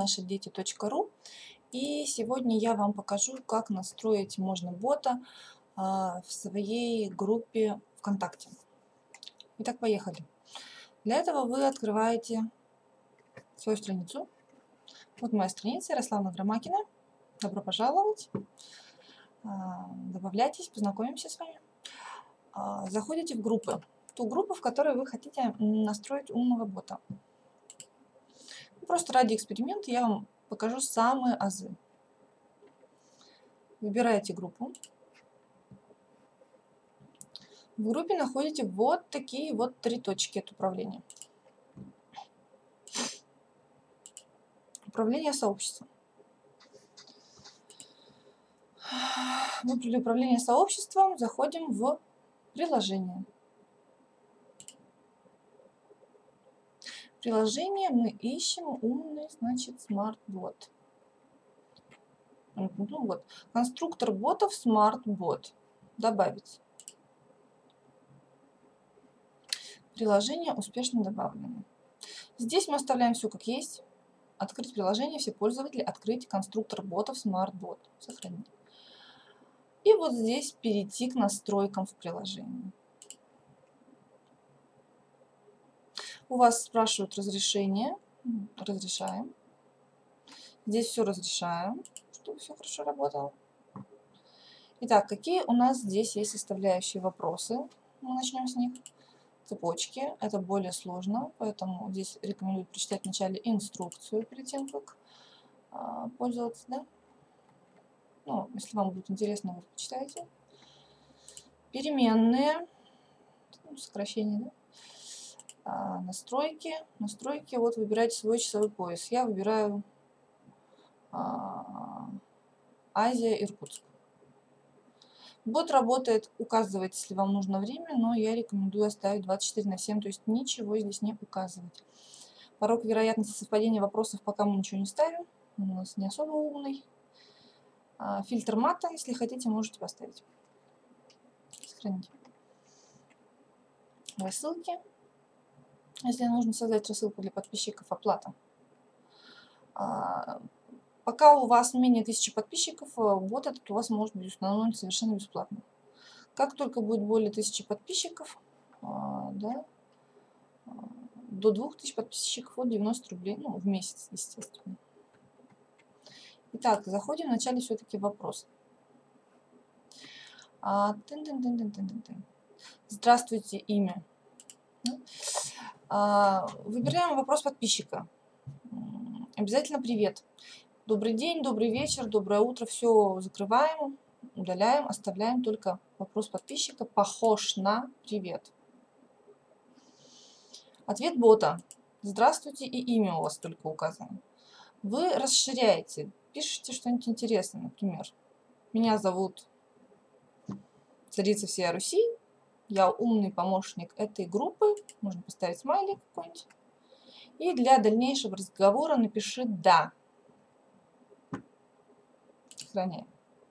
нашидети.ру. И сегодня я вам покажу, как настроить можно бота в своей группе ВКонтакте. Итак, поехали. Для этого вы открываете свою страницу. Вот моя страница, Ярославна Громакина. Добро пожаловать. Добавляйтесь, познакомимся с вами. Заходите в группы. Ту группу, в которой вы хотите настроить умного бота. Просто ради эксперимента я вам покажу самые азы. Выбираете группу. В группе находите вот такие вот 3 точки от управления. Управление сообществом. Выбрали управление сообществом, заходим в приложение. Приложение мы ищем умный, значит, смарт-бот. Ну вот, конструктор ботов смарт-бот. Добавить. Приложение успешно добавлено. Здесь мы оставляем все как есть. Открыть приложение, все пользователи, открыть конструктор ботов смарт-бот. Сохранить. И вот здесь перейти к настройкам в приложении. У вас спрашивают разрешение. Разрешаем. Здесь все разрешаем, чтобы все хорошо работало. Итак, какие у нас здесь есть составляющие вопросы? Мы начнем с них. Цепочки. Это более сложно, поэтому здесь рекомендую прочитать вначале инструкцию перед тем, как пользоваться. Да? Ну, если вам будет интересно, вы почитайте. Переменные. Сокращение, да? Настройки. Настройки. Вот выбирайте свой часовой пояс. Я выбираю Азия, Иркутск. Бот работает, указывает, если вам нужно время, но я рекомендую оставить 24/7, то есть ничего здесь не указывать. Порог вероятности совпадения вопросов пока мы ничего не ставим, он у нас не особо умный. Фильтр мата, если хотите, можете поставить. Сохраните. Рассылки. Если нужно создать рассылку для подписчиков, оплата. Пока у вас менее 1000 подписчиков, бот этот у вас может быть установлен совершенно бесплатно. Как только будет более 1000 подписчиков, да, до 2000 подписчиков, вот 90 рублей, ну, в месяц, естественно. Итак, заходим вначале все-таки в вопрос. Здравствуйте, имя. Выбираем вопрос подписчика. Обязательно привет. Добрый день, добрый вечер, доброе утро. Все закрываем, удаляем, оставляем только вопрос подписчика. Похож на привет. Ответ бота. Здравствуйте, и имя у вас только указано. Вы расширяете, пишите что-нибудь интересное, например. Меня зовут Царица всея Руси. Я умный помощник этой группы. Можно поставить смайлик какой-нибудь. И для дальнейшего разговора напиши «да». Сохраняем.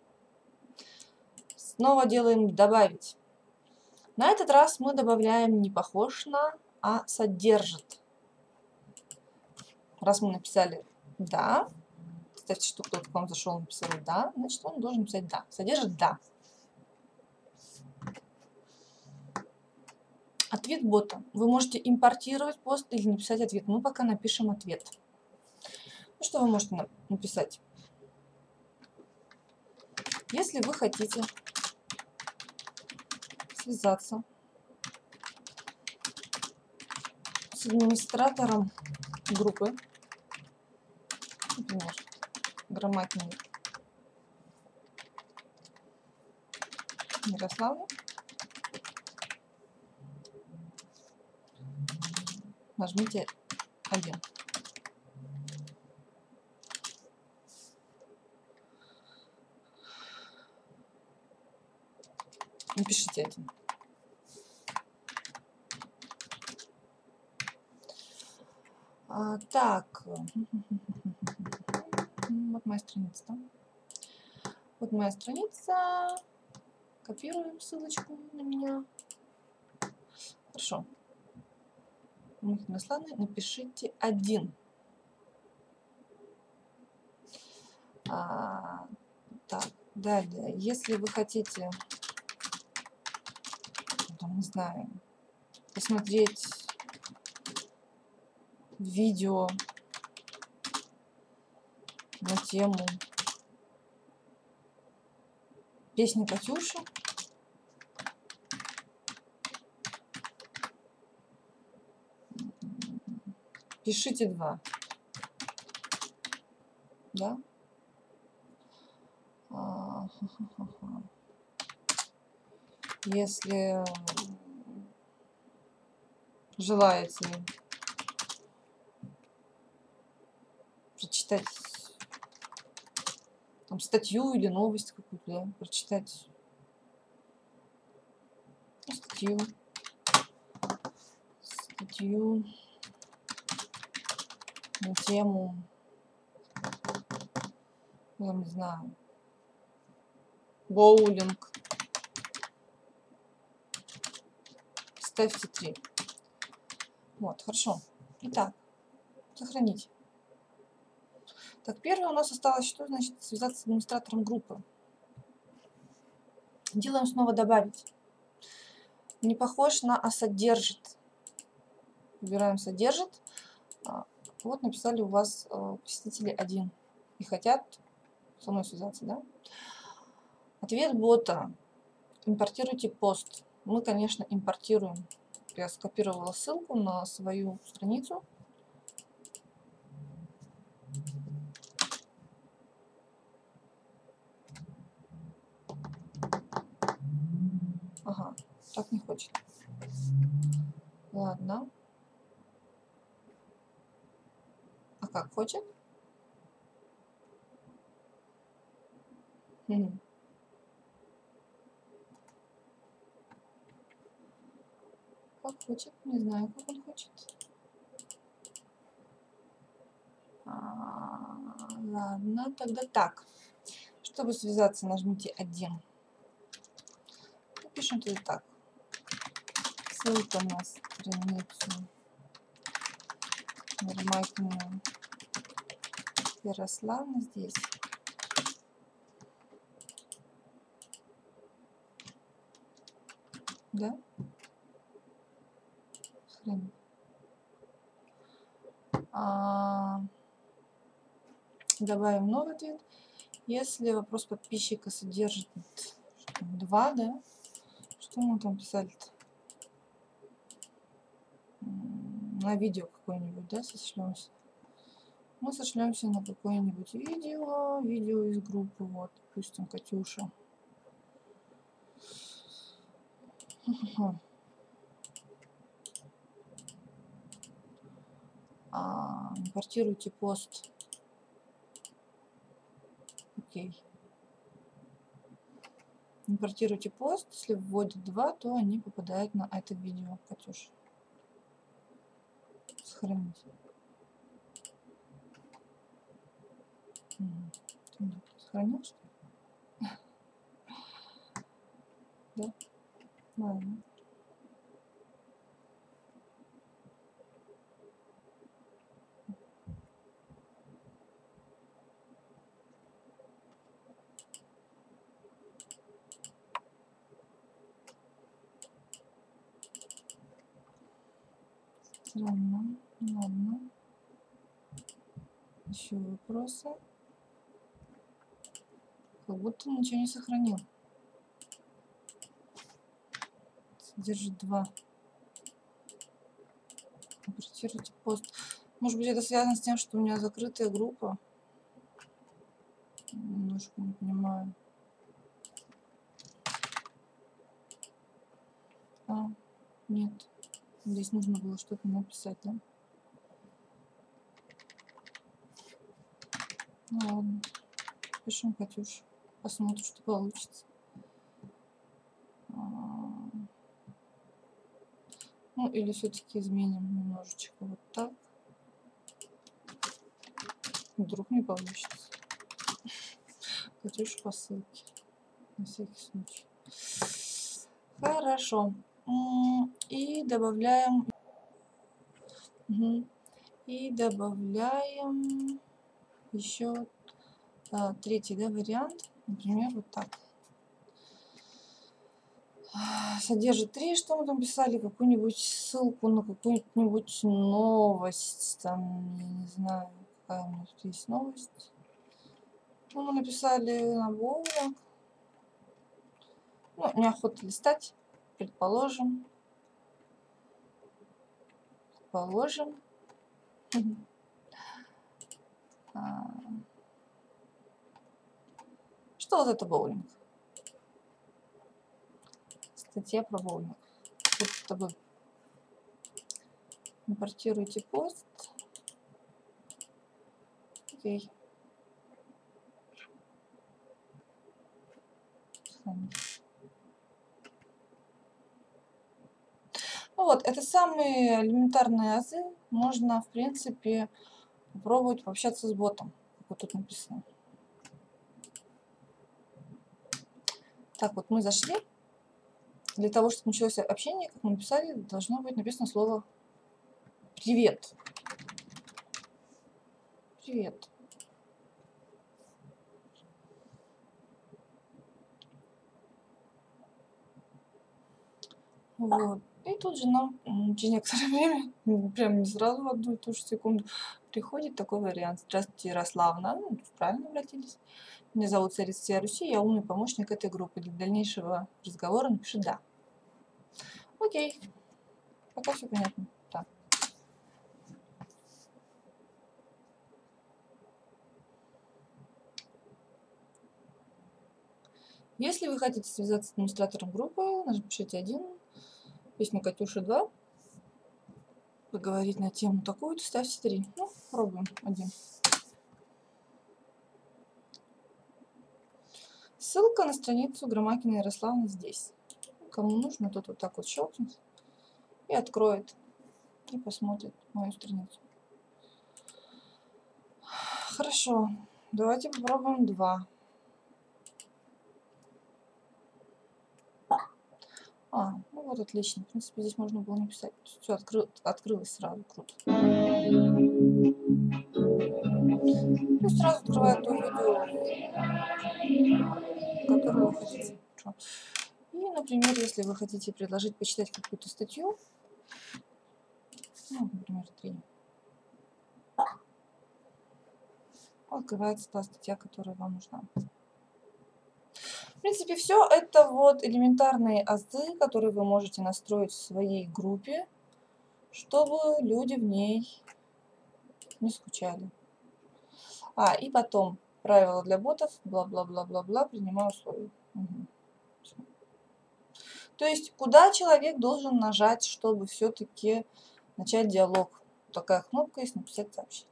Снова делаем «добавить». На этот раз мы добавляем не «похож на», а «содержит». Раз мы написали «да», представьте, что кто-то к вам зашел и написал «да», значит, он должен написать «да». Содержит «да». Ответ бота. Вы можете импортировать пост или написать ответ. Мы пока напишем ответ. Ну, что вы можете написать? Если вы хотите связаться с администратором группы, например, Громакиной Ярославны, нажмите 1. Напишите 1. Так, вот моя страница. Да? Вот моя страница. Копируем ссылочку на меня. Хорошо. Ярославны, напишите 1. Так, далее, если вы хотите, там, не знаю, посмотреть видео на тему песни Катюши, пишите 2, да? Если желаете прочитать там статью или новость какую-то, да, прочитать статью на тему, я не знаю, боулинг, ставьте 3. Вот, хорошо. Итак, сохранить. Так, первое у нас осталось, что значит связаться с администратором группы. Делаем снова добавить. Не похож на «а содержит». Выбираем «содержит». Вот написали у вас посетители 1 и хотят со мной связаться, да? Ответ бота. Импортируйте пост. Мы, конечно, импортируем. Я скопировала ссылку на свою страницу. Ага, так не хочет. Ладно. А как хочет? Как хочет, не знаю, как он хочет. Ладно, тогда так. Чтобы связаться, нажмите 1. Пишем тогда так. Ссылка на страницу Ермакина Ярославна здесь. Да? Хрен. Добавим новый ответ. Если вопрос подписчика содержит 2, да? Что мы там писали-то? На видео какое-нибудь, да, сошлемся? Мы сошлемся на какое-нибудь видео из группы, вот, допустим, Катюша. Импортируйте пост. Окей. Импортируйте пост. Если вводят 2, то они попадают на это видео, Катюша. Сохранить. Сохранил, что ли? Да? Ладно. Странно. Ладно. Еще вопросы? Как будто ничего не сохранил. Содержит 2. Импортируйте пост. Может быть, это связано с тем, что у меня закрытая группа? Немножко не понимаю. Нет. Здесь нужно было что-то написать, да? Ну ладно. Пишем Катюш. Посмотрим, что получится. Ну, или все-таки изменим немножечко вот так. Вдруг не получится. Катюш по ссылке. На всякий случай. Хорошо. И добавляем... И добавляем еще Третий, да, вариант. Например, вот так. Содержит 3, что мы там писали, какую-нибудь ссылку на какую-нибудь новость. Там, я не знаю, какая у нас тут есть новость. Ну, мы написали на боулинг. Ну, неохота листать. Предположим. Что вот это боулинг? Статья про боулинг. Чтобы импортируйте пост. Окей. Ну вот, это самые элементарные азы. Можно, в принципе, попробовать пообщаться с ботом, как вот тут написано. Так, вот мы зашли. Для того, чтобы началось общение, как мы написали, должно быть написано слово «Привет». Привет. Вот. И тут же нам через некоторое время, прям не сразу в одну и ту же секунду, приходит такой вариант. Здравствуйте, Ярославна. Ну, правильно обратились. Меня зовут Царица Руси, я умный помощник этой группы. Для дальнейшего разговора напиши «да». Окей. Пока все понятно. Так. Если вы хотите связаться с администратором группы, напишите 1, письма Катюши 2, поговорить на тему такую-то, ставьте 3. Ну, пробуем 1. Ссылка на страницу Громакиной Ярославны здесь. Кому нужно, тот вот так вот щелкнет и откроет, и посмотрит мою страницу. Хорошо, давайте попробуем 2. Ну вот отлично. В принципе, здесь можно было написать. Все, открылось сразу. Круто. Ну, сразу открывает то видео, которое вы хотите. И, например, если вы хотите предложить почитать какую-то статью, ну, например, 3, открывается та статья, которая вам нужна. В принципе, все это вот элементарные азы, которые вы можете настроить в своей группе, чтобы люди в ней не скучали. И потом правила для ботов, бла-бла-бла-бла-бла, принимаю условия. Угу. То есть, куда человек должен нажать, чтобы все-таки начать диалог? Такая кнопка есть «Написать сообщение».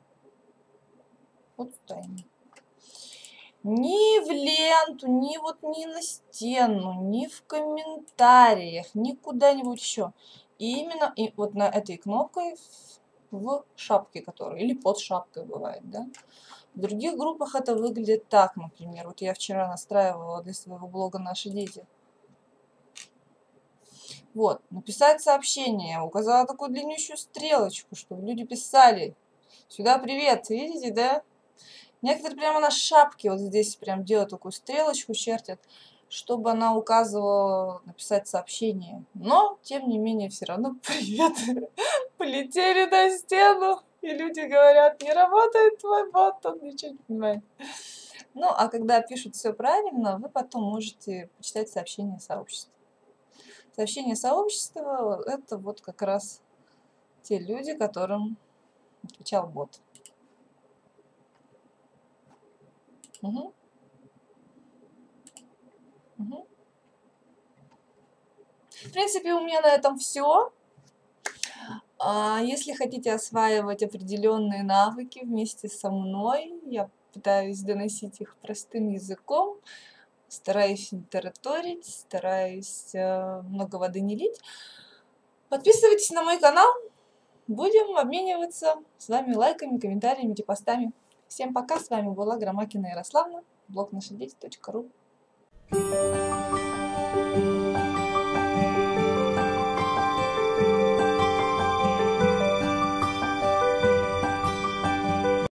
Вот туда. Ни в ленту, ни на стену, ни в комментариях, ни куда-нибудь еще. И именно вот на этой кнопкой в шапке которой, или под шапкой бывает, да. В других группах это выглядит так, например. Вот я вчера настраивала для своего блога «Наши дети». Вот, написать сообщение. Указала такую длиннющую стрелочку, чтобы люди писали. Сюда привет, видите, да? Некоторые прямо на шапке вот здесь прям делают такую стрелочку, чертят, чтобы она указывала написать сообщение. Но, тем не менее, все равно привет. Полетели на стену, и люди говорят, не работает твой бот, он ничего не понимает. Ну, а когда пишут все правильно, вы потом можете почитать сообщение сообщества. Сообщение сообщества – это вот как раз те люди, которым отвечал бот. Угу. Угу. В принципе, у меня на этом все. Если хотите осваивать определенные навыки вместе со мной, я пытаюсь доносить их простым языком, стараюсь не тараторить, стараюсь много воды не лить. Подписывайтесь на мой канал, будем обмениваться с вами лайками, комментариями, постами. Всем пока, с вами была Громакина Ярославна, блог нашидети.ру.